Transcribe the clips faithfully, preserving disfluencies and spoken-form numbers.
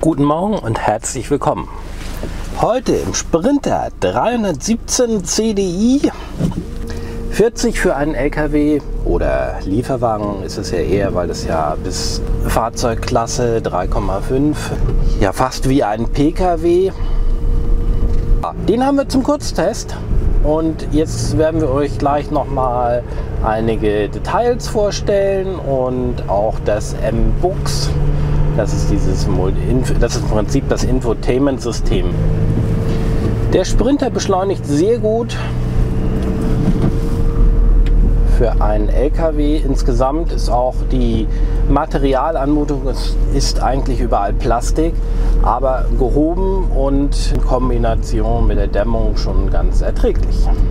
Guten Morgen und herzlich willkommen. Heute im Sprinter dreihundertsiebzehn C D I, vierzig für einen L K W oder Lieferwagen ist es ja eher, weil es ja bis Fahrzeugklasse drei Komma fünf, ja fast wie ein P K W. Den haben wir zum Kurztest und jetzt werden wir euch gleich noch mal einige Details vorstellen und auch das M-Bux. Das ist dieses, das ist im Prinzip das Infotainment-System. Der Sprinter beschleunigt sehr gut für einen L K W. Insgesamt ist auch die Materialanmutung, es ist eigentlich überall Plastik, aber gehoben und in Kombination mit der Dämmung schon ganz erträglich.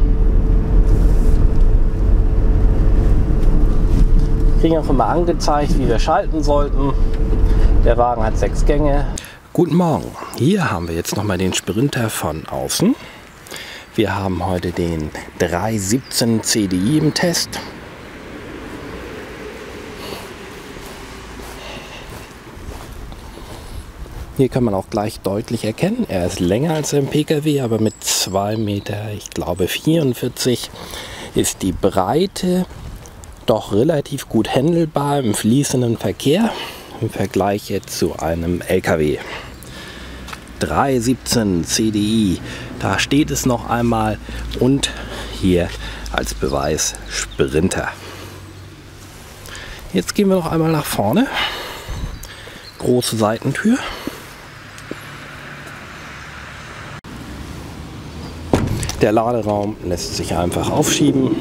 Wir kriegen auch immer angezeigt, wie wir schalten sollten. Der Wagen hat sechs Gänge. Guten Morgen. Hier haben wir jetzt nochmal den Sprinter von außen. Wir haben heute den dreihundertsiebzehn C D I im Test. Hier kann man auch gleich deutlich erkennen, er ist länger als ein P K W, aber mit zwei Meter, ich glaube vierundvierzig, ist die Breite doch relativ gut handelbar im fließenden Verkehr. Im Vergleich jetzt zu einem L K W. dreihundertsiebzehn C D I, da steht es noch einmal und hier als Beweis Sprinter. Jetzt gehen wir noch einmal nach vorne. Große Seitentür. Der Laderaum lässt sich einfach aufschieben.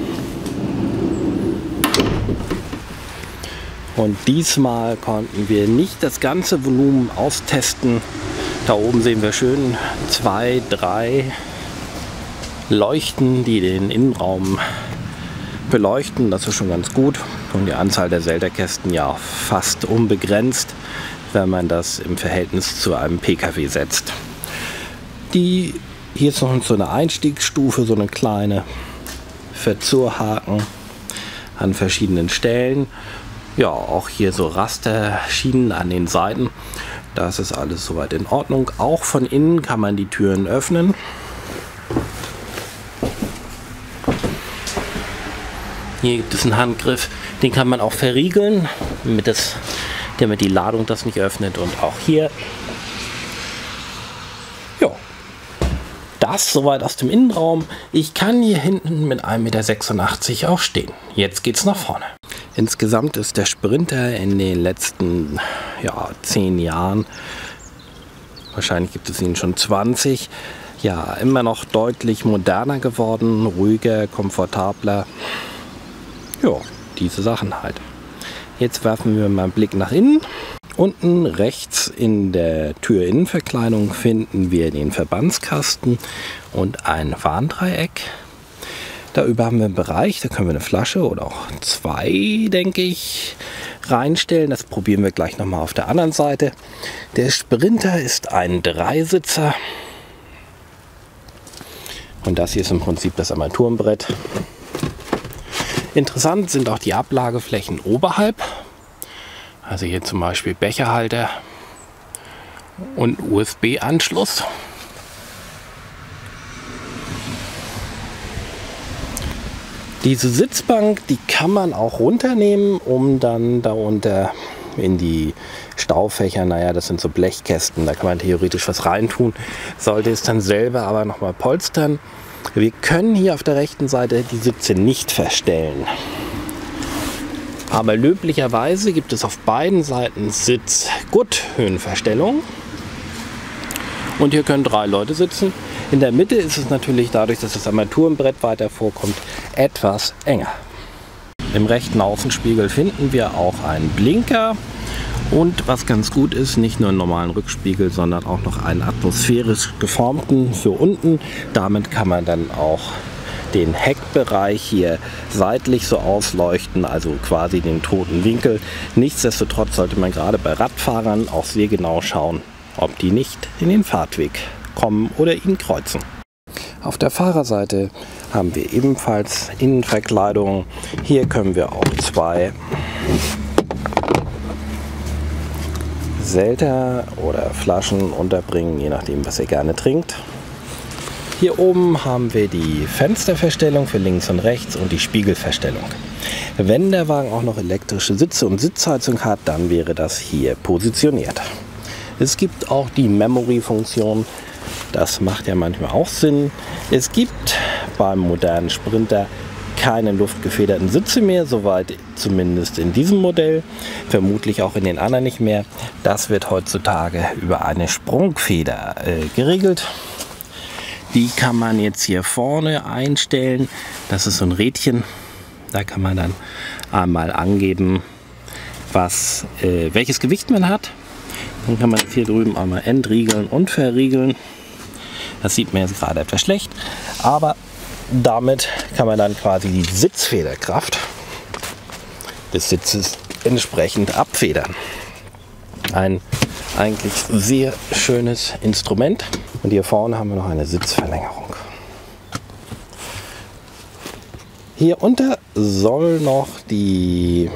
Und diesmal konnten wir nicht das ganze Volumen austesten. Da oben sehen wir schön zwei, drei Leuchten, die den Innenraum beleuchten. Das ist schon ganz gut. Und die Anzahl der Zelda-Kästen ja fast unbegrenzt, wenn man das im Verhältnis zu einem P K W setzt. Die, hier ist noch so eine Einstiegsstufe, so eine kleine Verzurhaken an verschiedenen Stellen. Ja, auch hier so Rasterschienen an den Seiten. Das ist alles soweit in Ordnung. Auch von innen kann man die Türen öffnen. Hier gibt es einen Handgriff, den kann man auch verriegeln, damit, das, damit die Ladung das nicht öffnet. Und auch hier. Ja, das soweit aus dem Innenraum. Ich kann hier hinten mit ein Meter sechsundachtzig auch stehen. Jetzt geht's nach vorne. Insgesamt ist der Sprinter in den letzten ja, zehn Jahren, wahrscheinlich gibt es ihn schon zwanzig, ja, immer noch deutlich moderner geworden, ruhiger, komfortabler. Ja, diese Sachen halt. Jetzt werfen wir mal einen Blick nach innen. Unten rechts in der Türinnenverkleidung finden wir den Verbandskasten und ein Warndreieck. Darüber haben wir einen Bereich, da können wir eine Flasche oder auch zwei, denke ich, reinstellen. Das probieren wir gleich nochmal auf der anderen Seite. Der Sprinter ist ein Dreisitzer. Und das hier ist im Prinzip das Armaturenbrett. Interessant sind auch die Ablageflächen oberhalb. Also hier zum Beispiel Becherhalter und U S B-Anschluss. Diese Sitzbank, die kann man auch runternehmen, um dann darunter in die Staufächer, naja, das sind so Blechkästen, da kann man theoretisch was reintun, sollte es dann selber aber nochmal polstern. Wir können hier auf der rechten Seite die Sitze nicht verstellen. Aber löblicherweise gibt es auf beiden Seiten Sitzgurthöhenverstellung. Und hier können drei Leute sitzen. In der Mitte ist es natürlich dadurch, dass das Armaturenbrett weiter vorkommt, etwas enger. Im rechten Außenspiegel finden wir auch einen Blinker und was ganz gut ist, nicht nur einen normalen Rückspiegel, sondern auch noch einen atmosphärisch geformten für unten. Damit kann man dann auch den Heckbereich hier seitlich so ausleuchten, also quasi den toten Winkel. Nichtsdestotrotz sollte man gerade bei Radfahrern auch sehr genau schauen, ob die nicht in den Fahrtweg kommen oder ihn kreuzen. Auf der Fahrerseite haben wir ebenfalls Innenverkleidung. Hier können wir auch zwei Behälter oder Flaschen unterbringen, je nachdem, was ihr gerne trinkt. Hier oben haben wir die Fensterverstellung für links und rechts und die Spiegelverstellung. Wenn der Wagen auch noch elektrische Sitze und Sitzheizung hat, dann wäre das hier positioniert. Es gibt auch die Memory-Funktion, das macht ja manchmal auch Sinn. Es gibt beim modernen Sprinter keine luftgefederten Sitze mehr, soweit zumindest in diesem Modell, vermutlich auch in den anderen nicht mehr. Das wird heutzutage über eine Sprungfeder äh, geregelt. Die kann man jetzt hier vorne einstellen. Das ist so ein Rädchen. Da kann man dann einmal angeben, was, äh, welches Gewicht man hat. Dann kann man hier drüben einmal entriegeln und verriegeln. Das sieht mir jetzt gerade etwas schlecht, aber damit kann man dann quasi die Sitzfederkraft des Sitzes entsprechend abfedern. Ein eigentlich sehr schönes Instrument. Und hier vorne haben wir noch eine Sitzverlängerung. Hier unter soll noch die,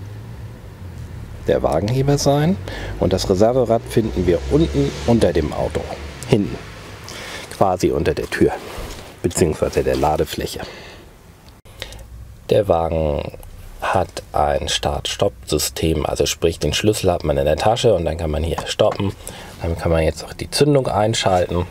der Wagenheber sein. Und das Reserverad finden wir unten unter dem Auto. Hinten. Quasi unter der Tür. Beziehungsweise der Ladefläche. Der Wagen hat ein Start-Stopp-System, also sprich den Schlüssel hat man in der Tasche und dann kann man hier stoppen. Dann kann man jetzt auch die Zündung einschalten.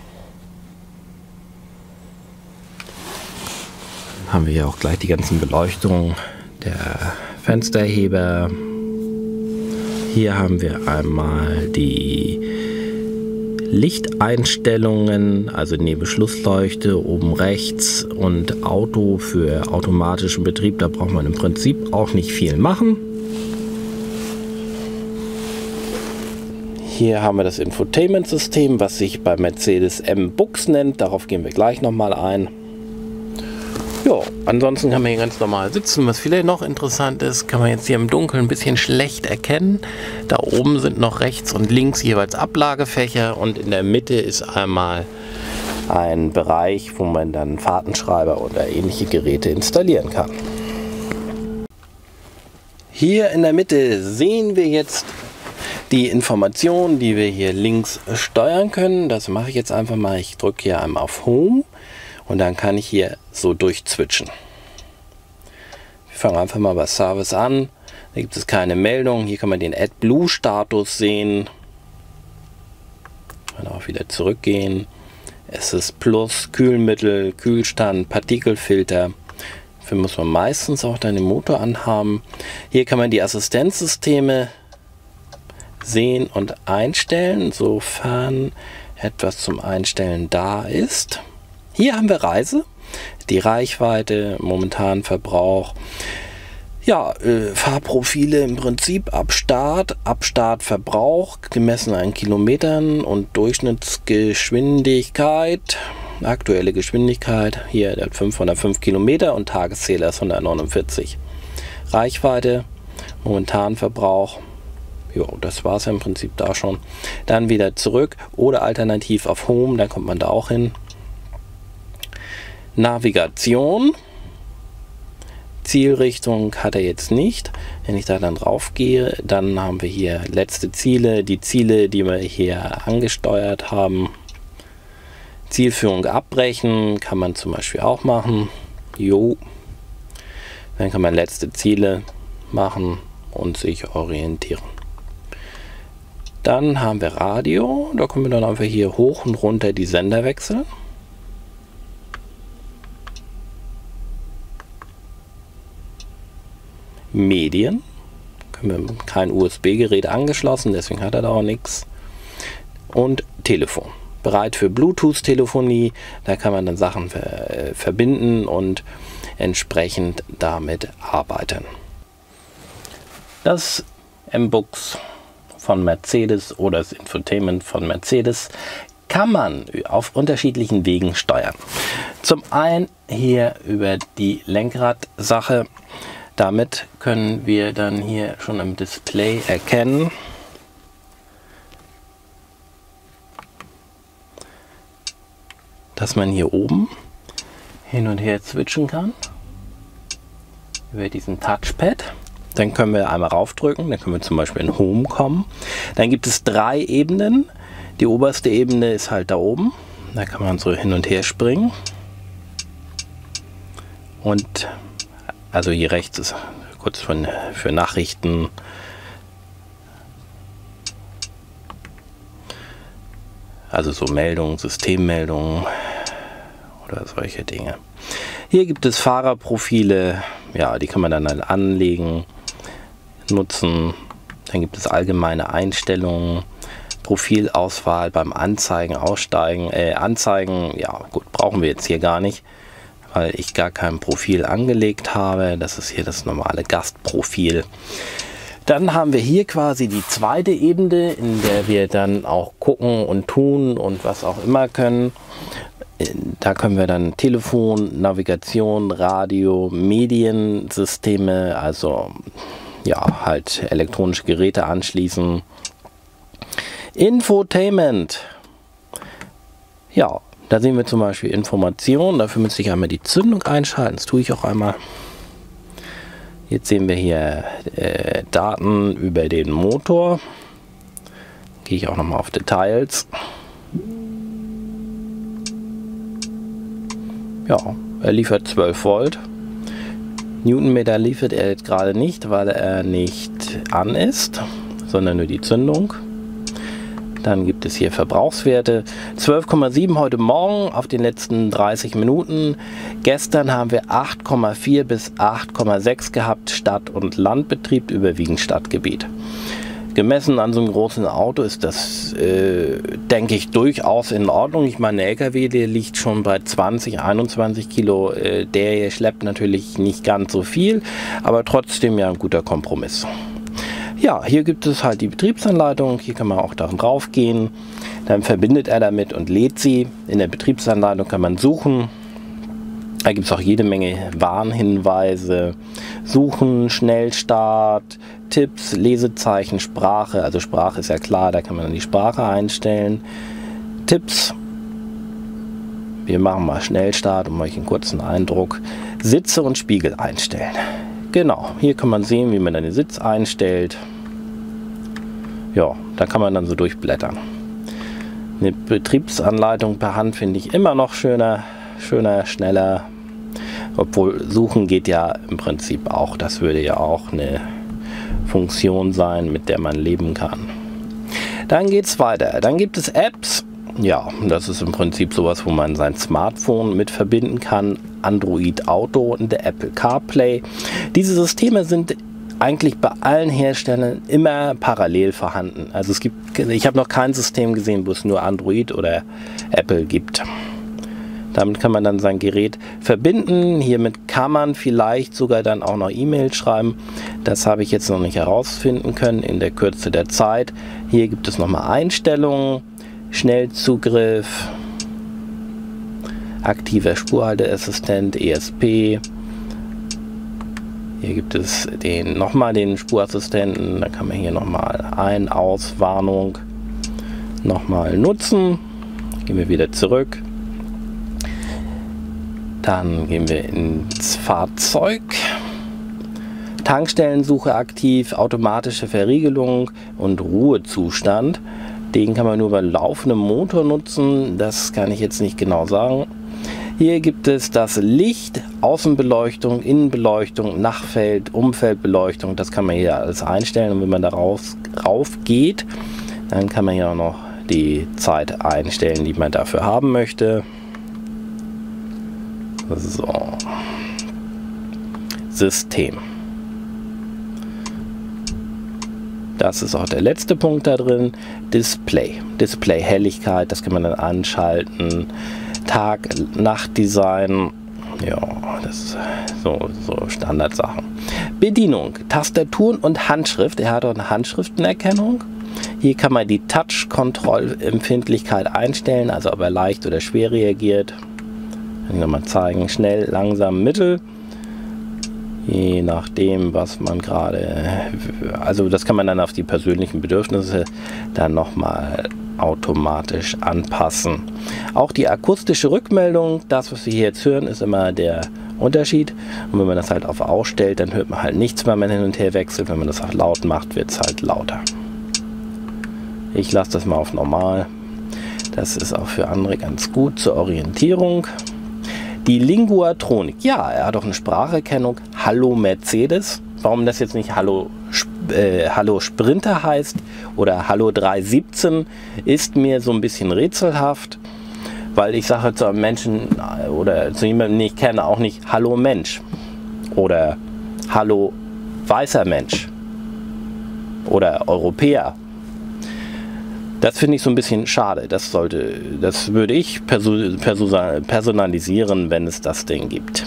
Dann haben wir hier auch gleich die ganzen Beleuchtungen der Fensterheber. Hier haben wir einmal die Lichteinstellungen, also Nebelschlussleuchte oben rechts und Auto für automatischen Betrieb. Da braucht man im Prinzip auch nicht viel machen. Hier haben wir das Infotainment-System, was sich bei Mercedes M-Bux nennt. Darauf gehen wir gleich nochmal ein. Ja, ansonsten kann man hier ganz normal sitzen. Was vielleicht noch interessant ist, kann man jetzt hier im Dunkeln ein bisschen schlecht erkennen. Da oben sind noch rechts und links jeweils Ablagefächer und in der Mitte ist einmal ein Bereich, wo man dann Fahrtenschreiber oder ähnliche Geräte installieren kann. Hier in der Mitte sehen wir jetzt die Informationen, die wir hier links steuern können. Das mache ich jetzt einfach mal. Ich drücke hier einmal auf Home. Und dann kann ich hier so durchswitchen. Wir fangen einfach mal bei Service an. Da gibt es keine Meldung. Hier kann man den AdBlue Status sehen. Kann auch wieder zurückgehen. Es ist Plus, Kühlmittel, Kühlstand, Partikelfilter. Dafür muss man meistens auch dann den Motor anhaben. Hier kann man die Assistenzsysteme sehen und einstellen, sofern etwas zum Einstellen da ist. Hier haben wir Reise, die Reichweite, momentan Verbrauch, ja, äh, Fahrprofile im Prinzip ab Start, ab Start Verbrauch, gemessen an Kilometern und Durchschnittsgeschwindigkeit, aktuelle Geschwindigkeit, hier der fünfhundertfünf Kilometer und Tageszähler ist hundertneunundvierzig. Reichweite, momentan Verbrauch, jo, das war es ja im Prinzip da schon. Dann wieder zurück oder alternativ auf Home, dann kommt man da auch hin. Navigation, Zielrichtung hat er jetzt nicht. Wenn ich da dann drauf gehe, dann haben wir hier letzte Ziele, die Ziele, die wir hier angesteuert haben. Zielführung abbrechen kann man zum Beispiel auch machen. Jo. Dann kann man letzte Ziele machen und sich orientieren. Dann haben wir Radio, da können wir dann einfach hier hoch und runter die Sender wechseln. Medien, können wir kein U S B-Gerät angeschlossen, deswegen hat er da auch nichts. Und Telefon, bereit für Bluetooth-Telefonie, da kann man dann Sachen ver verbinden und entsprechend damit arbeiten. Das M-Bux von Mercedes oder das Infotainment von Mercedes kann man auf unterschiedlichen Wegen steuern. Zum einen hier über die Lenkradsache. Damit können wir dann hier schon im Display erkennen, dass man hier oben hin und her switchen kann über diesen Touchpad. Dann können wir einmal raufdrücken, dann können wir zum Beispiel in Home kommen. Dann gibt es drei Ebenen. Die oberste Ebene ist halt da oben. Da kann man so hin und her springen. Und also hier rechts ist kurz von, für Nachrichten. Also so Meldungen, Systemmeldungen oder solche Dinge. Hier gibt es Fahrerprofile, ja, die kann man dann halt anlegen, nutzen. Dann gibt es allgemeine Einstellungen, Profilauswahl beim Anzeigen, Aussteigen, äh, Anzeigen, ja gut, brauchen wir jetzt hier gar nicht, weil ich gar kein Profil angelegt habe. Das ist hier das normale Gastprofil. Dann haben wir hier quasi die zweite Ebene, in der wir dann auch gucken und tun und was auch immer können. Da können wir dann Telefon, Navigation, Radio, Mediensysteme, also ja, halt elektronische Geräte anschließen. Infotainment. Ja, da sehen wir zum Beispiel Informationen. Dafür müsste ich einmal die Zündung einschalten. Das tue ich auch einmal. Jetzt sehen wir hier äh, Daten über den Motor. Gehe ich auch nochmal auf Details. Ja, er liefert zwölf Volt. Newtonmeter liefert er jetzt gerade nicht, weil er nicht an ist, sondern nur die Zündung. Dann gibt es hier Verbrauchswerte. zwölf Komma sieben heute Morgen auf den letzten dreißig Minuten. Gestern haben wir acht Komma vier bis acht Komma sechs gehabt, Stadt- und Landbetrieb, überwiegend Stadtgebiet. Gemessen an so einem großen Auto ist das, äh, denke ich, durchaus in Ordnung. Ich meine, der L K W, der liegt schon bei zwanzig, einundzwanzig Kilo. Äh, der hier schleppt natürlich nicht ganz so viel, aber trotzdem ja ein guter Kompromiss. Ja, hier gibt es halt die Betriebsanleitung. Hier kann man auch darauf gehen. Dann verbindet er damit und lädt sie. In der Betriebsanleitung kann man suchen. Da gibt es auch jede Menge Warnhinweise. Suchen, Schnellstart, Tipps, Lesezeichen, Sprache. Also Sprache ist ja klar, da kann man dann die Sprache einstellen. Tipps. Wir machen mal Schnellstart, um euch einen kurzen Eindruck. Sitze und Spiegel einstellen. Genau, hier kann man sehen, wie man dann den Sitz einstellt. Ja, da kann man dann so durchblättern. Eine Betriebsanleitung per Hand finde ich immer noch schöner, schöner, schneller. Obwohl Suchen geht ja im Prinzip auch. Das würde ja auch eine Funktion sein, mit der man leben kann. Dann geht es weiter. Dann gibt es Apps. Ja, das ist im Prinzip sowas, wo man sein Smartphone mit verbinden kann. Android Auto und der Apple CarPlay. Diese Systeme sind eigentlich bei allen Herstellern immer parallel vorhanden. Also es gibt, ich habe noch kein System gesehen, wo es nur Android oder Apple gibt. Damit kann man dann sein Gerät verbinden. Hiermit kann man vielleicht sogar dann auch noch E-Mail schreiben. Das habe ich jetzt noch nicht herausfinden können in der Kürze der Zeit. Hier gibt es nochmal Einstellungen, Schnellzugriff, aktiver Spurhalteassistent, E S P. Hier gibt es den nochmal den Spurassistenten. Da kann man hier nochmal Ein-, Aus-, Warnung nochmal nutzen. Gehen wir wieder zurück. Dann gehen wir ins Fahrzeug. Tankstellensuche aktiv, automatische Verriegelung und Ruhezustand. Den kann man nur bei laufendem Motor nutzen. Das kann ich jetzt nicht genau sagen. Hier gibt es das Licht, Außenbeleuchtung, Innenbeleuchtung, Nachtfeld, Umfeldbeleuchtung. Das kann man hier alles einstellen. Und wenn man darauf rauf geht, dann kann man hier auch noch die Zeit einstellen, die man dafür haben möchte. So. System. Das ist auch der letzte Punkt da drin. Display. Display-Helligkeit, das kann man dann anschalten. Tag-Nacht-Design. Ja, das ist so, so Standardsachen. Bedienung. Tastaturen und Handschrift. Er hat auch eine Handschriftenerkennung. Hier kann man die Touch-Kontrollempfindlichkeit einstellen, also ob er leicht oder schwer reagiert. Kann ich nochmal zeigen. Schnell, langsam, mittel. Je nachdem, was man gerade, also das kann man dann auf die persönlichen Bedürfnisse dann nochmal automatisch anpassen. Auch die akustische Rückmeldung, das was Sie hier jetzt hören, ist immer der Unterschied. Und wenn man das halt auf Aus stellt, dann hört man halt nichts mehr, wenn man hin und her wechselt. Wenn man das auf laut macht, wird es halt lauter. Ich lasse das mal auf normal. Das ist auch für andere ganz gut zur Orientierung. Die Linguatronik. Ja, er hat auch eine Spracherkennung. Hallo Mercedes. Warum das jetzt nicht Hallo, äh, Hallo Sprinter heißt oder Hallo drei siebzehn ist mir so ein bisschen rätselhaft. Weil ich sage zu einem Menschen oder zu jemandem, den ich kenne, auch nicht Hallo Mensch oder Hallo weißer Mensch oder Europäer. Das finde ich so ein bisschen schade. Das sollte, das würde ich personalisieren, wenn es das Ding gibt.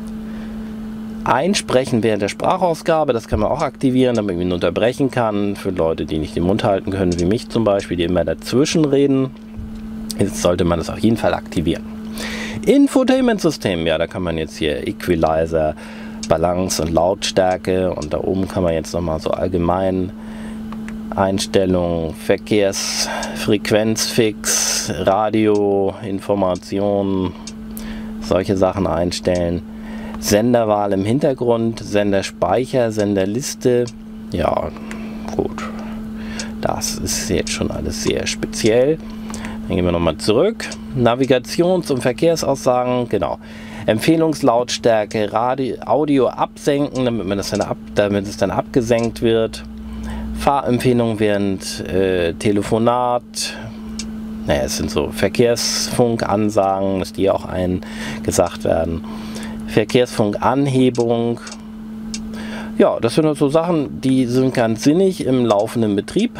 Einsprechen während der Sprachausgabe, das kann man auch aktivieren, damit man ihn unterbrechen kann. Für Leute, die nicht den Mund halten können, wie mich zum Beispiel, die immer dazwischen reden. Jetzt sollte man das auf jeden Fall aktivieren. Infotainment-System, ja, da kann man jetzt hier Equalizer, Balance und Lautstärke und da oben kann man jetzt nochmal so allgemein Einstellungen, Verkehrsfrequenzfix, Radio, Informationen, solche Sachen einstellen. Senderwahl im Hintergrund, Senderspeicher, Senderliste, ja, gut. Das ist jetzt schon alles sehr speziell. Dann gehen wir nochmal zurück. Navigations- und Verkehrsaussagen, genau. Empfehlungslautstärke, Radio, Audio absenken, damit, man das dann ab, damit es dann abgesenkt wird. Fahrempfehlungen während äh, Telefonat. Naja, es sind so Verkehrsfunkansagen, dass die auch eingesagt werden. Verkehrsfunkanhebung. Ja, das sind so Sachen, die sind ganz sinnig im laufenden Betrieb.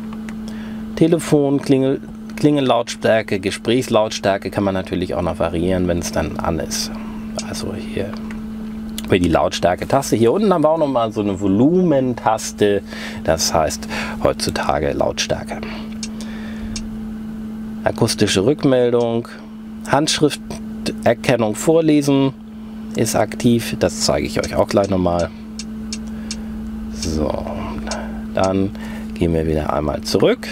Telefon, Klingel, Klingellautstärke, Gesprächslautstärke kann man natürlich auch noch variieren, wenn es dann an ist. Also hier über die Lautstärke-Taste. Hier unten haben wir auch noch mal so eine Volumentaste. Das heißt heutzutage Lautstärke. Akustische Rückmeldung. Handschrifterkennung vorlesen ist aktiv. Das zeige ich euch auch gleich nochmal. So, dann gehen wir wieder einmal zurück.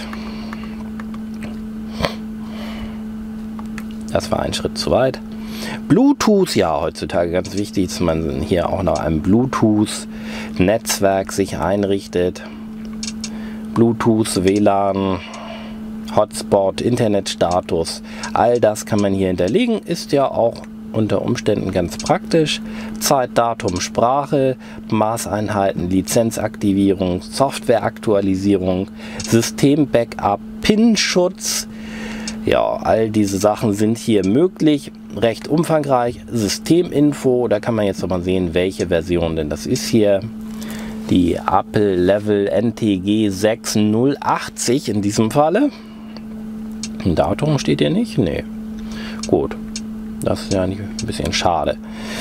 Das war ein Schritt zu weit. Bluetooth, ja, heutzutage ganz wichtig, dass man hier auch noch ein Bluetooth-Netzwerk sich einrichtet. Bluetooth, W L A N, Hotspot, Internetstatus, all das kann man hier hinterlegen, ist ja auch unter Umständen ganz praktisch. Zeit, Datum, Sprache, Maßeinheiten, Lizenzaktivierung, Softwareaktualisierung, System-Backup, PIN-Schutz. Ja, all diese Sachen sind hier möglich, recht umfangreich. Systeminfo, da kann man jetzt nochmal sehen, welche Version denn das ist hier. Die Apple Level N T G sechs null achtzig in diesem Falle. Ein Datum steht hier nicht? Nee. Gut, das ist ja ein bisschen schade.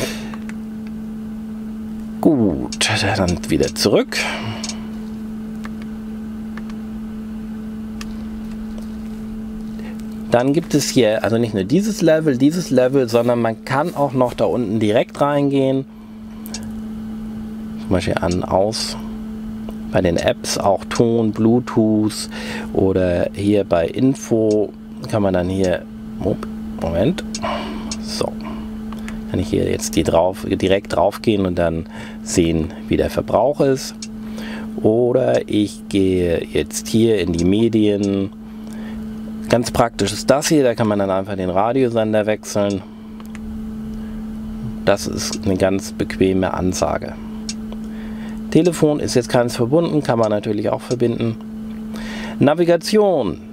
Gut, dann wieder zurück. Dann gibt es hier also nicht nur dieses Level, dieses Level, sondern man kann auch noch da unten direkt reingehen. Zum Beispiel an, aus. Bei den Apps auch Ton, Bluetooth oder hier bei Info kann man dann hier, Moment, so, kann ich hier jetzt die drauf, direkt drauf gehen und dann sehen, wie der Verbrauch ist. Oder ich gehe jetzt hier in die Medien. Ganz praktisch ist das hier, da kann man dann einfach den Radiosender wechseln. Das ist eine ganz bequeme Ansage. Telefon ist jetzt keins verbunden, kann man natürlich auch verbinden. Navigation.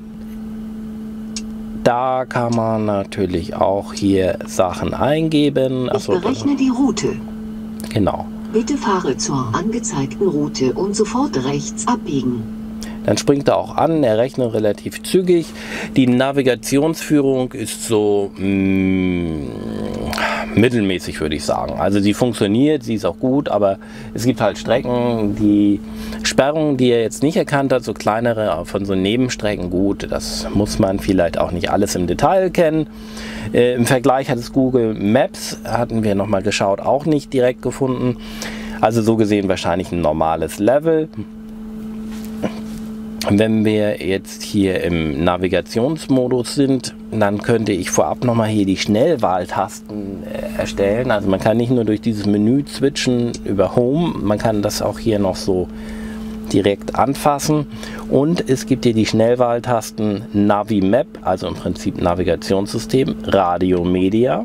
Da kann man natürlich auch hier Sachen eingeben. Ich berechne die Route. Genau. Bitte fahre zur angezeigten Route und sofort rechts abbiegen. Dann springt er auch an, er rechnet relativ zügig. Die Navigationsführung ist so mh, mittelmäßig, würde ich sagen. Also sie funktioniert, sie ist auch gut, aber es gibt halt Strecken, die Sperrungen, die er jetzt nicht erkannt hat, so kleinere von so Nebenstrecken, gut, das muss man vielleicht auch nicht alles im Detail kennen. Äh, im Vergleich hat es Google Maps, hatten wir nochmal geschaut, auch nicht direkt gefunden. Also so gesehen wahrscheinlich ein normales Level. Wenn wir jetzt hier im Navigationsmodus sind, dann könnte ich vorab nochmal hier die Schnellwahltasten äh, erstellen. Also man kann nicht nur durch dieses Menü switchen über Home, man kann das auch hier noch so direkt anfassen. Und es gibt hier die Schnellwahltasten Navi Map, also im Prinzip Navigationssystem, Radio Media.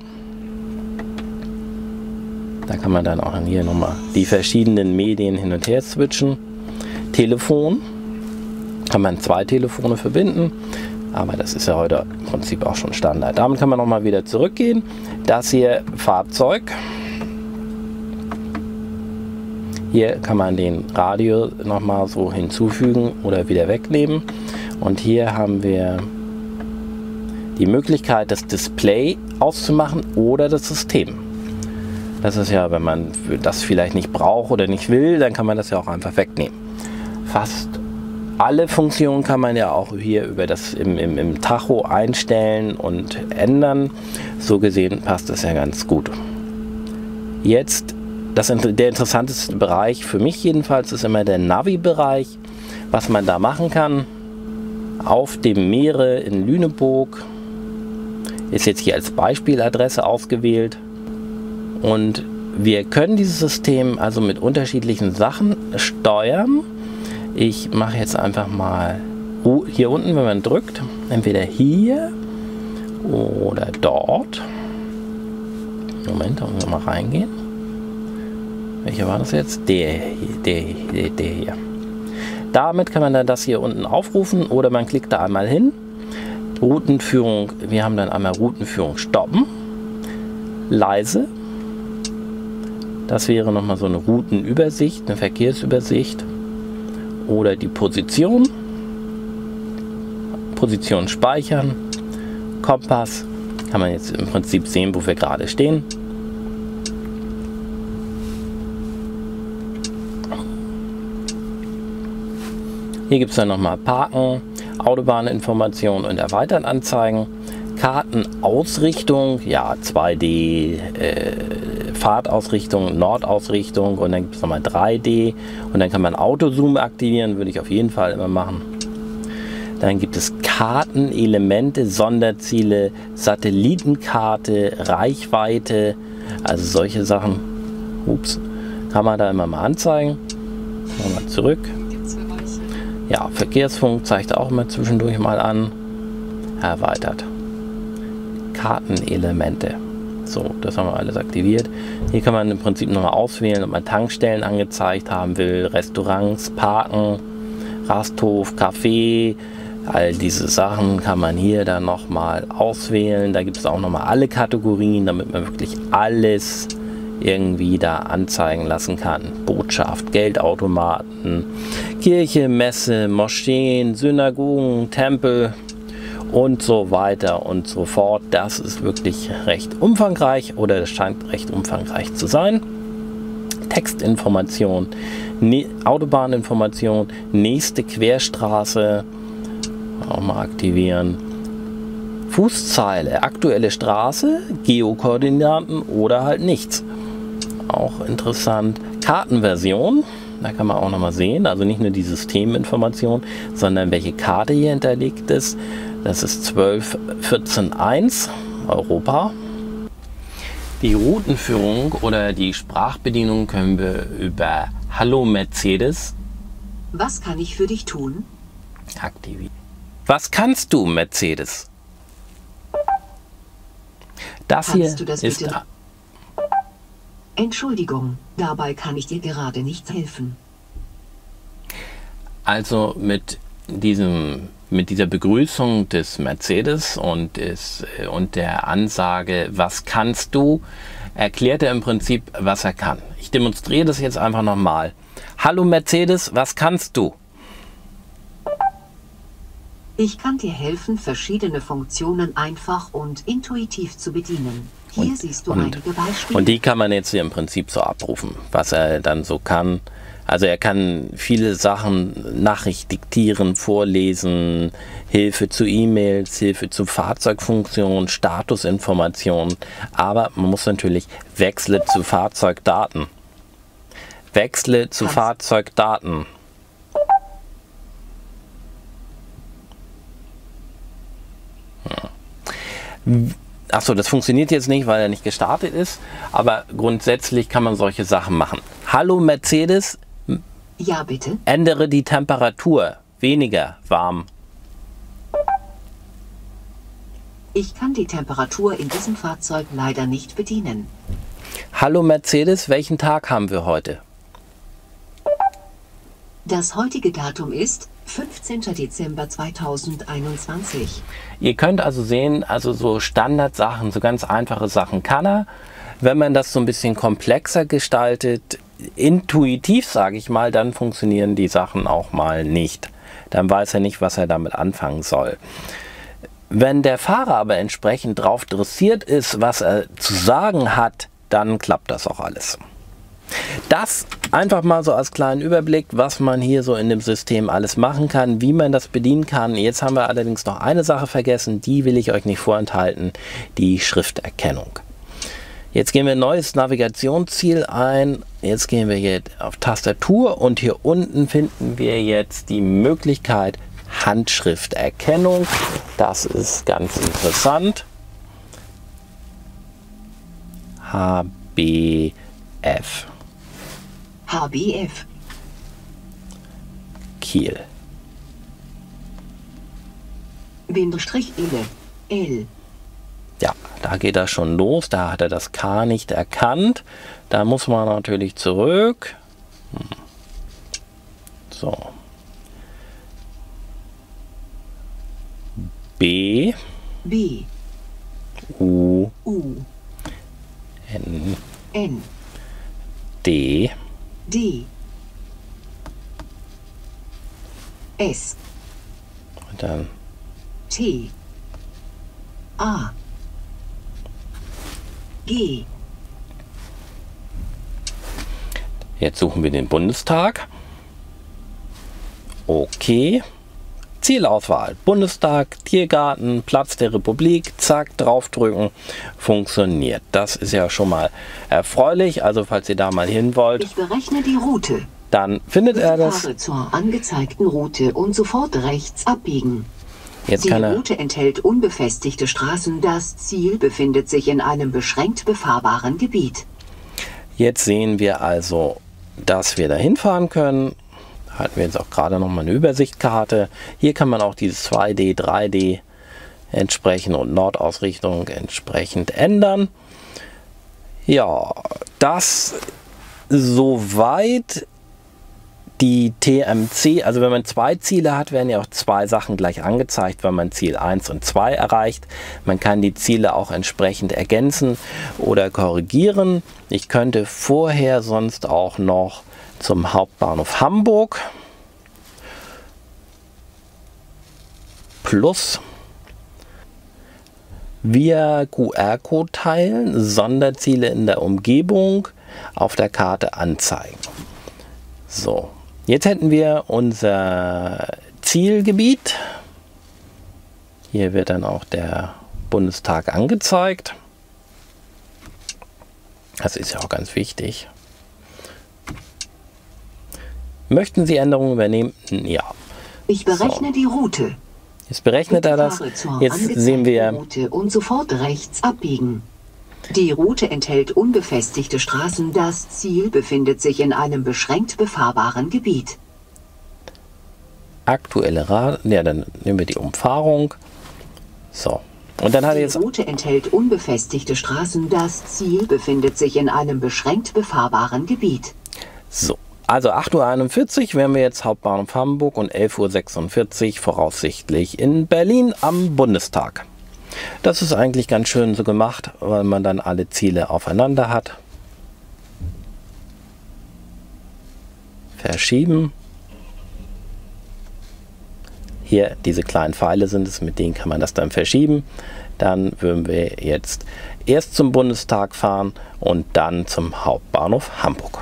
Da kann man dann auch hier nochmal die verschiedenen Medien hin und her switchen. Telefon. Kann man zwei Telefone verbinden, aber das ist ja heute im Prinzip auch schon Standard. Damit kann man noch mal wieder zurückgehen. Das hier Fahrzeug. Hier kann man den Radio noch mal so hinzufügen oder wieder wegnehmen. Und hier haben wir die Möglichkeit, das Display auszumachen oder das System. Das ist ja, wenn man das vielleicht nicht braucht oder nicht will, dann kann man das ja auch einfach wegnehmen. Fast alle Funktionen kann man ja auch hier über das im, im, im Tacho einstellen und ändern. So gesehen passt das ja ganz gut. Jetzt, das, der interessanteste Bereich für mich jedenfalls ist immer der Navi-Bereich. Was man da machen kann, auf dem Meere in Lüneburg, ist jetzt hier als Beispieladresse ausgewählt. Und wir können dieses System also mit unterschiedlichen Sachen steuern. Ich mache jetzt einfach mal hier unten, wenn man drückt, entweder hier oder dort. Moment, da müssen wir mal reingehen. Welcher war das jetzt? Der hier, der, der, der hier. Damit kann man dann das hier unten aufrufen oder man klickt da einmal hin. Routenführung, wir haben dann einmal Routenführung stoppen. Leise. Das wäre nochmal so eine Routenübersicht, eine Verkehrsübersicht. Oder die Position, Position speichern, Kompass, kann man jetzt im Prinzip sehen, wo wir gerade stehen. Hier gibt es dann nochmal Parken, Autobahninformationen und erweitert anzeigen, Kartenausrichtung, ja zwei D, äh, Fahrtausrichtung, Nordausrichtung und dann gibt es nochmal drei D und dann kann man Autozoom aktivieren, würde ich auf jeden Fall immer machen. Dann gibt es Kartenelemente, Sonderziele, Satellitenkarte, Reichweite, also solche Sachen. Ups, kann man da immer mal anzeigen. Nochmal zurück. Ja, Verkehrsfunk zeigt auch immer zwischendurch mal an. Erweitert. Kartenelemente. So, das haben wir alles aktiviert. Hier kann man im Prinzip nochmal auswählen, ob man Tankstellen angezeigt haben will, Restaurants, Parken, Rasthof, Café. All diese Sachen kann man hier dann nochmal auswählen. Da gibt es auch nochmal alle Kategorien, damit man wirklich alles irgendwie da anzeigen lassen kann. Botschaft, Geldautomaten, Kirche, Messe, Moscheen, Synagogen, Tempel und so weiter und so fort. Das ist wirklich recht umfangreich oder es scheint recht umfangreich zu sein. Textinformation, ne- Autobahninformation, nächste Querstraße, auch mal aktivieren. Fußzeile, aktuelle Straße, Geokoordinaten oder halt nichts. Auch interessant. Kartenversion, da kann man auch noch mal sehen, also nicht nur die Systeminformation, sondern welche Karte hier hinterlegt ist. Das ist zwölf vierzehn eins Europa. Die Routenführung oder die Sprachbedienung können wir über Hallo Mercedes. Was kann ich für dich tun? Aktivieren. Was kannst du, Mercedes? Das Kannst hier du das ist... bitte? Entschuldigung, dabei kann ich dir gerade nicht helfen. Also mit diesem, mit dieser Begrüßung des Mercedes und, des, und der Ansage, was kannst du, erklärt er im Prinzip, was er kann. Ich demonstriere das jetzt einfach nochmal. Hallo Mercedes, was kannst du? Ich kann dir helfen, verschiedene Funktionen einfach und intuitiv zu bedienen. Hier Und, siehst du und, einige Beispiele. und die kann man jetzt hier im Prinzip so abrufen, was er dann so kann. Also er kann viele Sachen, Nachricht diktieren, vorlesen, Hilfe zu E-Mails, Hilfe zu Fahrzeugfunktionen, Statusinformationen. Aber man muss natürlich wechsle zu Fahrzeugdaten. Wechsle zu Kannst- Fahrzeugdaten. Achso, das funktioniert jetzt nicht, weil er nicht gestartet ist, aber grundsätzlich kann man solche Sachen machen. Hallo Mercedes. Ja, bitte. Ändere die Temperatur. Weniger warm. Ich kann die Temperatur in diesem Fahrzeug leider nicht bedienen. Hallo Mercedes, welchen Tag haben wir heute? Das heutige Datum ist fünfzehnter Dezember zweitausendeinundzwanzig. Ihr könnt also sehen, also so Standardsachen, so ganz einfache Sachen kann er. Wenn man das so ein bisschen komplexer gestaltet, intuitiv sage ich mal, dann funktionieren die Sachen auch mal nicht. Dann weiß er nicht, was er damit anfangen soll. Wenn der Fahrer aber entsprechend darauf dressiert ist, was er zu sagen hat, dann klappt das auch alles. Das einfach mal so als kleinen Überblick, was man hier so in dem System alles machen kann, wie man das bedienen kann. Jetzt haben wir allerdings noch eine Sache vergessen, die will ich euch nicht vorenthalten, die Schrifterkennung. Jetzt gehen wir ein neues Navigationsziel ein. Jetzt gehen wir jetzt auf Tastatur und hier unten finden wir jetzt die Möglichkeit Handschrifterkennung. Das ist ganz interessant. H B F. H B F. Kiel. Bindestrich L. L. Ja, da geht das schon los. Da hat er das K nicht erkannt. Da muss man natürlich zurück. Hm. So. B. B. U. U. N. N. D. D. S. Und dann T. A. G. Jetzt suchen wir den Bundestag. Okay. Zielauswahl. Bundestag, Tiergarten, Platz der Republik. Zack, draufdrücken. Funktioniert. Das ist ja schon mal erfreulich. Also falls ihr da mal hin wollt, Ich berechne die Route. dann findet er das. Fahre zur angezeigten Route und sofort rechts abbiegen. Jetzt Die kann er. Route enthält unbefestigte Straßen. Das Ziel befindet sich in einem beschränkt befahrbaren Gebiet. Jetzt sehen wir also, dass wir da hinfahren können. Hatten wir jetzt auch gerade noch mal eine Übersichtkarte. Hier kann man auch dieses zwei D, drei D entsprechend und Nordausrichtung entsprechend ändern. Ja, das soweit die T M C. Also wenn man zwei Ziele hat, werden ja auch zwei Sachen gleich angezeigt, wenn man Ziel eins und zwei erreicht. Man kann die Ziele auch entsprechend ergänzen oder korrigieren. Ich könnte vorher sonst auch noch zum Hauptbahnhof Hamburg plus via Q R-Code teilen, Sonderziele in der Umgebung auf der Karte anzeigen. So, jetzt hätten wir unser Zielgebiet. Hier wird dann auch der Bundestag angezeigt. Das ist ja auch ganz wichtig. Möchten Sie Änderungen übernehmen? Ja. Ich berechne So. die Route. Jetzt berechnet er das. Fahre zur Jetzt sehen wir, Route und sofort rechts abbiegen. Die Route enthält unbefestigte Straßen. Das Ziel befindet sich in einem beschränkt befahrbaren Gebiet. aktuelle Rad. Ja, dann nehmen wir die Umfahrung. So. Und dann hat er Die jetzt. Route enthält unbefestigte Straßen. Das Ziel befindet sich in einem beschränkt befahrbaren Gebiet. So. Also acht Uhr einundvierzig wären wir jetzt Hauptbahnhof Hamburg und elf Uhr sechsundvierzig voraussichtlich in Berlin am Bundestag. Das ist eigentlich ganz schön so gemacht, weil man dann alle Ziele aufeinander hat. Verschieben. Hier diese kleinen Pfeile sind es, mit denen kann man das dann verschieben. Dann würden wir jetzt erst zum Bundestag fahren und dann zum Hauptbahnhof Hamburg.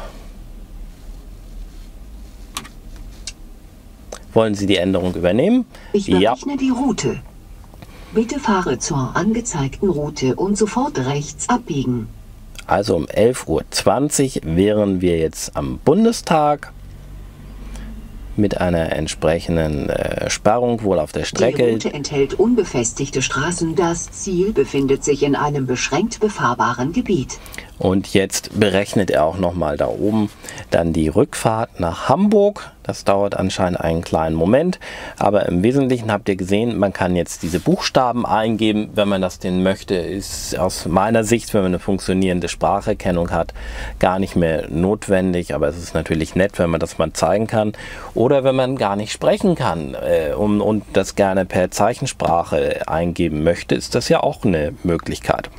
Wollen Sie die Änderung übernehmen? Ich berechne die Route. Bitte fahre zur angezeigten Route und sofort rechts abbiegen. Also um elf Uhr zwanzig wären wir jetzt am Bundestag mit einer entsprechenden äh, Sperrung wohl auf der Strecke. Die Route enthält unbefestigte Straßen. Das Ziel befindet sich in einem beschränkt befahrbaren Gebiet. Und jetzt berechnet er auch nochmal da oben dann die Rückfahrt nach Hamburg. Das dauert anscheinend einen kleinen Moment, aber im Wesentlichen habt ihr gesehen, man kann jetzt diese Buchstaben eingeben, wenn man das denn möchte. Ist aus meiner Sicht, wenn man eine funktionierende Spracherkennung hat, gar nicht mehr notwendig, aber es ist natürlich nett, wenn man das mal zeigen kann. Oder wenn man gar nicht sprechen kann äh, und, und das gerne per Zeichensprache eingeben möchte, ist das ja auch eine Möglichkeit.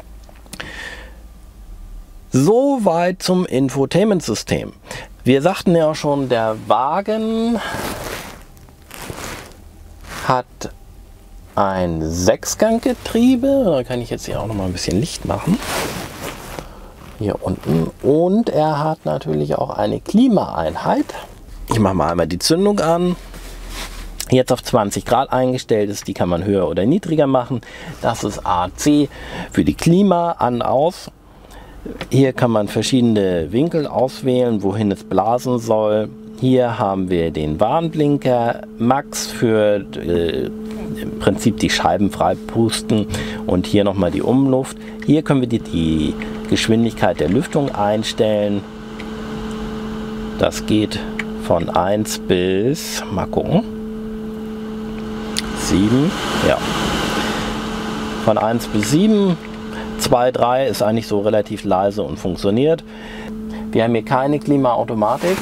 Soweit zum Infotainment-System. Wir sagten ja schon, der Wagen hat ein Sechsganggetriebe. Da kann ich jetzt hier auch noch mal ein bisschen Licht machen. Hier unten. Und er hat natürlich auch eine Klimaeinheit. Ich mache mal einmal die Zündung an. Jetzt auf zwanzig Grad eingestellt ist, die kann man höher oder niedriger machen. Das ist A C für die Klima an, aus. Hier kann man verschiedene Winkel auswählen, wohin es blasen soll. Hier haben wir den Warnblinker, Max für äh, im Prinzip die Scheiben frei pusten und hier nochmal die Umluft. Hier können wir die, die Geschwindigkeit der Lüftung einstellen. Das geht von eins bis, mal gucken, sieben, ja, von eins bis sieben. zwei, drei ist eigentlich so relativ leise und funktioniert. Wir haben hier keine Klimaautomatik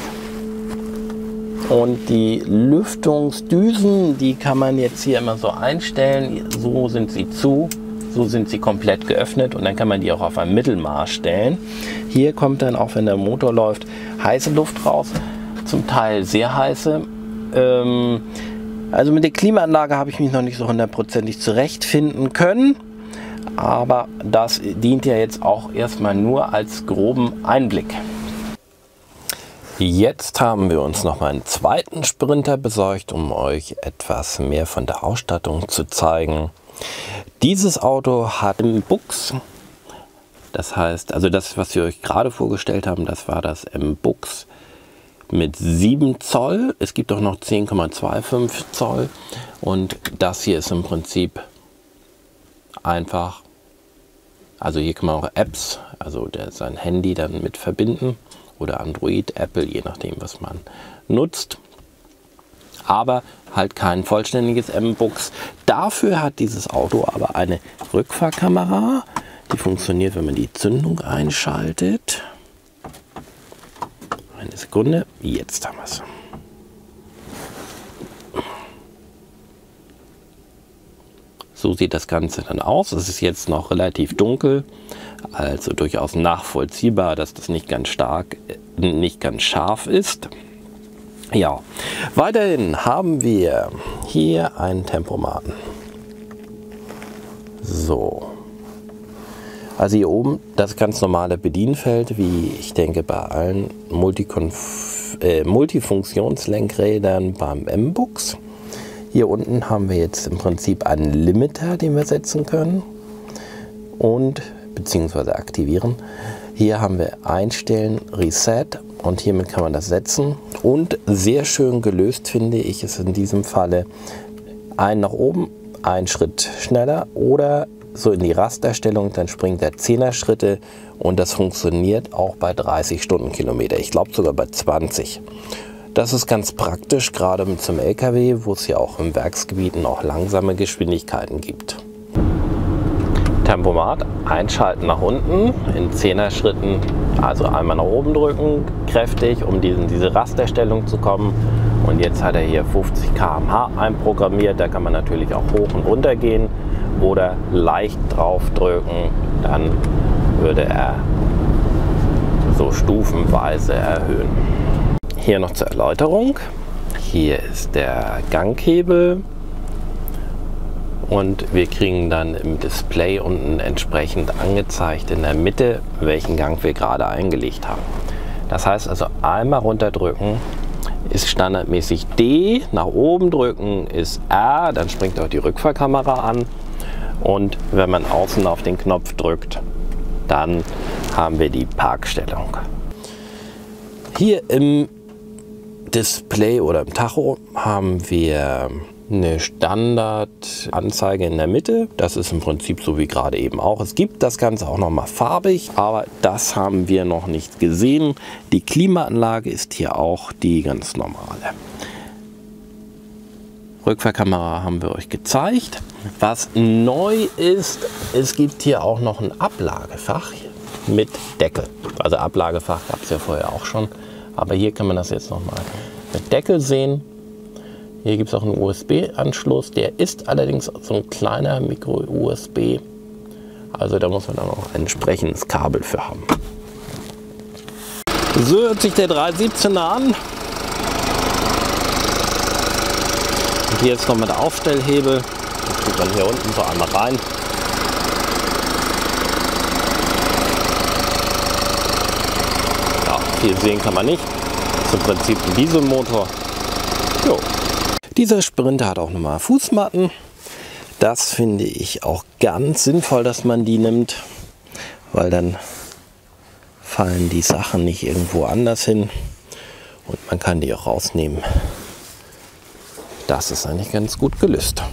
und die Lüftungsdüsen, die kann man jetzt hier immer so einstellen. So sind sie zu, so sind sie komplett geöffnet und dann kann man die auch auf ein Mittelmaß stellen. Hier kommt dann auch, wenn der Motor läuft, heiße Luft raus, zum Teil sehr heiße. Ähm, also mit der Klimaanlage habe ich mich noch nicht so hundertprozentig zurechtfinden können. Aber das dient ja jetzt auch erstmal nur als groben Einblick. Jetzt haben wir uns noch mal einen zweiten Sprinter besorgt, um euch etwas mehr von der Ausstattung zu zeigen. Dieses Auto hat M-Bux. Das heißt, also das, was wir euch gerade vorgestellt haben, das war das M-Bux mit sieben Zoll. Es gibt auch noch zehn Komma fünfundzwanzig Zoll. Und das hier ist im Prinzip einfach, also hier kann man auch Apps, also der, sein Handy dann mit verbinden oder Android, Apple, je nachdem, was man nutzt. Aber halt kein vollständiges M-Bux. Dafür hat dieses Auto aber eine Rückfahrkamera, die funktioniert, wenn man die Zündung einschaltet. Eine Sekunde, jetzt haben wir es. So sieht das Ganze dann aus. Es ist jetzt noch relativ dunkel, also durchaus nachvollziehbar, dass das nicht ganz stark, nicht ganz scharf ist. Ja, weiterhin haben wir hier einen Tempomaten. So, also hier oben das ganz normale Bedienfeld, wie ich denke bei allen Multikonf äh, Multifunktionslenkrädern beim M-Bux. Hier unten haben wir jetzt im Prinzip einen Limiter, den wir setzen können und beziehungsweise aktivieren. Hier haben wir Einstellen, Reset und hiermit kann man das setzen. Und sehr schön gelöst finde ich es in diesem Falle, ein nach oben, einen Schritt schneller oder so in die Rasterstellung, dann springt er zehner Schritte und das funktioniert auch bei dreißig Stundenkilometer. Ich glaube sogar bei zwanzig. Das ist ganz praktisch, gerade mit zum L K W, wo es ja auch im Werksgebieten auch langsame Geschwindigkeiten gibt. Tempomat einschalten nach unten in zehner Schritten, also einmal nach oben drücken, kräftig, um in diese Rasterstellung zu kommen. Und jetzt hat er hier fünfzig Kilometer pro Stunde einprogrammiert, da kann man natürlich auch hoch und runter gehen oder leicht drauf drücken, dann würde er so stufenweise erhöhen. Hier noch zur Erläuterung. Hier ist der Ganghebel und wir kriegen dann im Display unten entsprechend angezeigt in der Mitte, welchen Gang wir gerade eingelegt haben. Das heißt also einmal runterdrücken ist standardmäßig D, nach oben drücken ist R, dann springt auch die Rückfahrkamera an und wenn man außen auf den Knopf drückt, dann haben wir die Parkstellung. Hier im Display oder im Tacho haben wir eine Standardanzeige in der Mitte. Das ist im Prinzip so wie gerade eben auch. Es gibt das Ganze auch noch mal farbig, aber das haben wir noch nicht gesehen. Die Klimaanlage ist hier auch die ganz normale. Rückfahrkamera haben wir euch gezeigt. Was neu ist, es gibt hier auch noch ein Ablagefach mit Deckel. Also Ablagefach gab es ja vorher auch schon, aber hier kann man das jetzt noch mal mit Deckel sehen. Hier gibt es auch einen U S B-Anschluss, der ist allerdings so ein kleiner Micro-U S B. Also da muss man dann auch ein entsprechendes Kabel für haben. So hört sich der drei siebzehner an. Und hier jetzt noch mit der Aufstellhebel. Das tut man hier unten so einmal rein. Ja, viel sehen kann man nicht. Das ist im Prinzip ein Dieselmotor. Jo. Dieser Sprinter hat auch nochmal Fußmatten. Das finde ich auch ganz sinnvoll, dass man die nimmt, weil dann fallen die Sachen nicht irgendwo anders hin und man kann die auch rausnehmen. Das ist eigentlich ganz gut gelöst.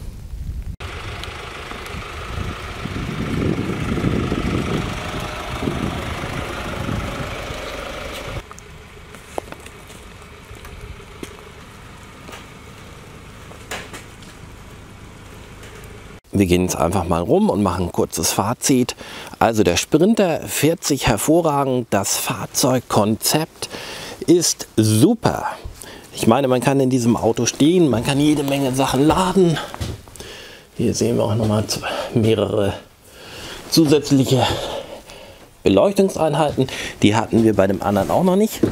Wir gehen jetzt einfach mal rum und machen ein kurzes Fazit. Also der Sprinter fährt sich hervorragend. Das Fahrzeugkonzept ist super. Ich meine, man kann in diesem Auto stehen, man kann jede Menge Sachen laden. Hier sehen wir auch nochmal mehrere zusätzliche Beleuchtungseinheiten. Die hatten wir bei dem anderen auch noch nicht.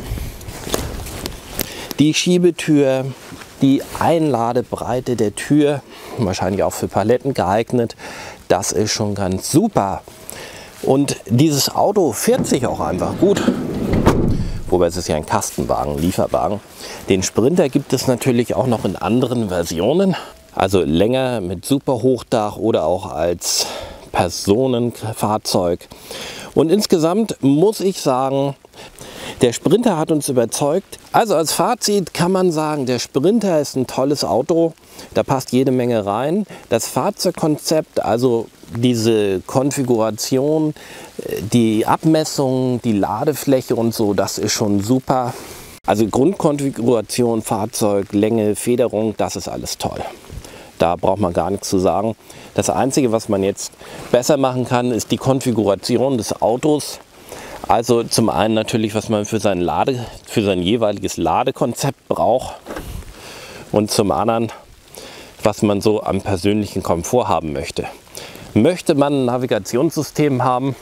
Die Schiebetür, die Einladebreite der Tür, wahrscheinlich auch für Paletten geeignet. Das ist schon ganz super. Und dieses Auto fährt sich auch einfach gut. Wobei es ist ja ein Kastenwagen, Lieferwagen. Den Sprinter gibt es natürlich auch noch in anderen Versionen. Also länger mit Superhochdach oder auch als Personenfahrzeug. Und insgesamt muss ich sagen, der Sprinter hat uns überzeugt. Also als Fazit kann man sagen, der Sprinter ist ein tolles Auto. Da passt jede Menge rein. Das Fahrzeugkonzept, also diese Konfiguration, die Abmessung, die Ladefläche und so, das ist schon super. Also Grundkonfiguration, Fahrzeug, Länge, Federung, das ist alles toll. Da braucht man gar nichts zu sagen. Das Einzige, was man jetzt besser machen kann, ist die Konfiguration des Autos. Also zum einen natürlich, was man für sein, Lade, für sein jeweiliges Ladekonzept braucht und zum anderen, was man so am persönlichen Komfort haben möchte. Möchte man ein Navigationssystem haben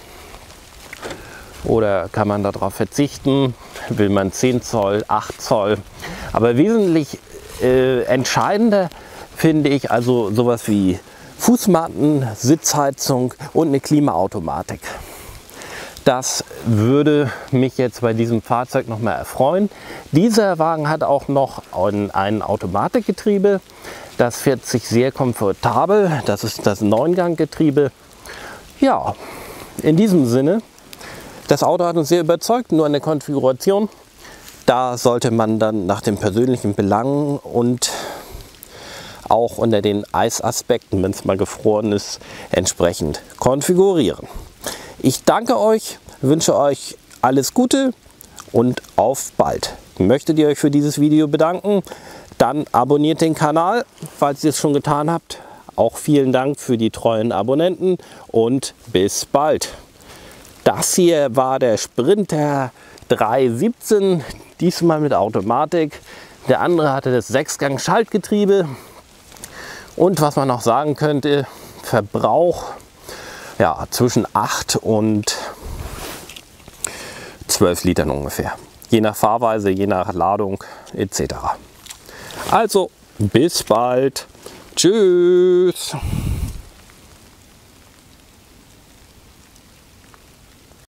oder kann man darauf verzichten? Will man zehn Zoll, acht Zoll? Aber wesentlich äh, entscheidender finde ich also sowas wie Fußmatten, Sitzheizung und eine Klimaautomatik. Das würde mich jetzt bei diesem Fahrzeug noch mal erfreuen. Dieser Wagen hat auch noch ein, ein Automatikgetriebe. Das fährt sich sehr komfortabel. Das ist das Neungang-Getriebe. Ja, in diesem Sinne, das Auto hat uns sehr überzeugt, nur an der Konfiguration. Da sollte man dann nach den persönlichen Belangen und auch unter den Eisaspekten, wenn es mal gefroren ist, entsprechend konfigurieren. Ich danke euch, wünsche euch alles Gute und auf bald. Möchtet ihr euch für dieses Video bedanken? Dann abonniert den Kanal, falls ihr es schon getan habt. Auch vielen Dank für die treuen Abonnenten und bis bald. Das hier war der Sprinter drei siebzehn, diesmal mit Automatik. Der andere hatte das Sechsgang-Schaltgetriebe. Und was man noch sagen könnte, Verbrauch ja, zwischen acht und zwölf Litern ungefähr. Je nach Fahrweise, je nach Ladung et cetera. Also bis bald. Tschüss.